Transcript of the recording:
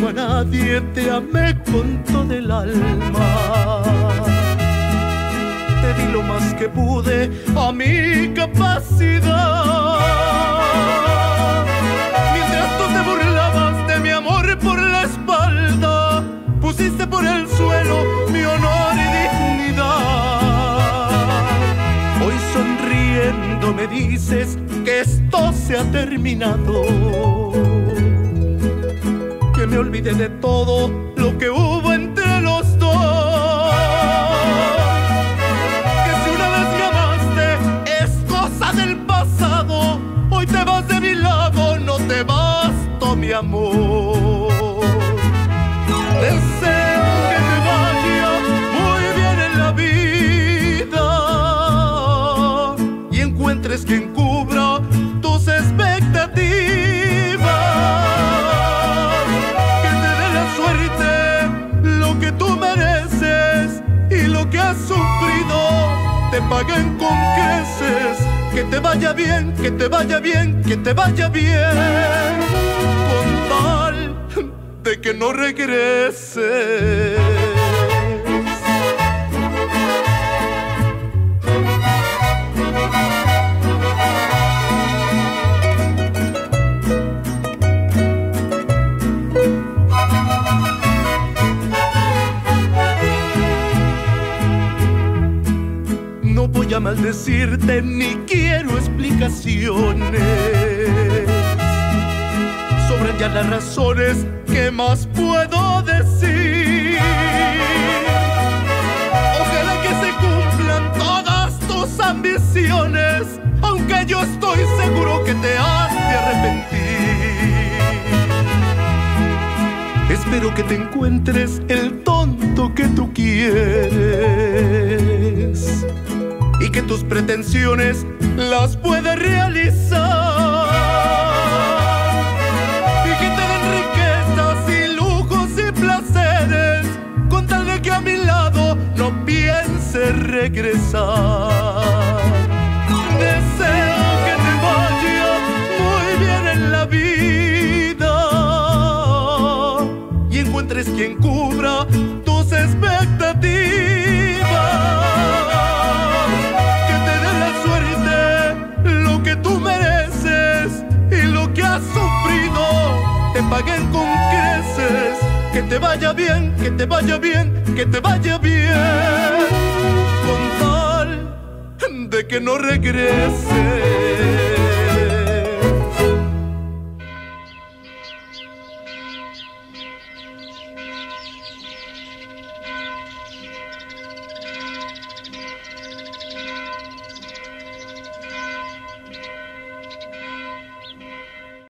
como a nadie te amé con todo el alma. Te di lo más que pude a mi capacidad. Mientras tú te burlabas de mi amor por la espalda, pusiste por el suelo mi honor y dignidad. Hoy sonriendo me dices que esto se ha terminado, que me olvidé de todo lo que hubo entre los dos, que si una vez me amaste es cosa del pasado. Hoy te vas de mi lado, no te basto mi amor. Deseo que te vaya muy bien en la vida y encuentres quien cubra tus expectativas, que te dé la suerte lo que tú mereces y lo que has sufrido te paguen con creces. Que te vaya bien, que te vaya bien, que te vaya bien, con tal de que no regreses. No voy a maldecirte ni quiero explicaciones sobre ya las razones que más puedo decir. Ojalá que se cumplan todas tus ambiciones, aunque yo estoy seguro que te has de arrepentir. Espero que te encuentres el tonto que tú quieres y que tus pretensiones las puedas realizar, y que te den riquezas y lujos y placeres, con tal de que a mi lado no pienses regresar. Deseo que te vaya muy bien en la vida y encuentres quien cubra tus expectativas, te paguen con creces. Que te vaya bien, que te vaya bien, que te vaya bien, con tal de que no regreses.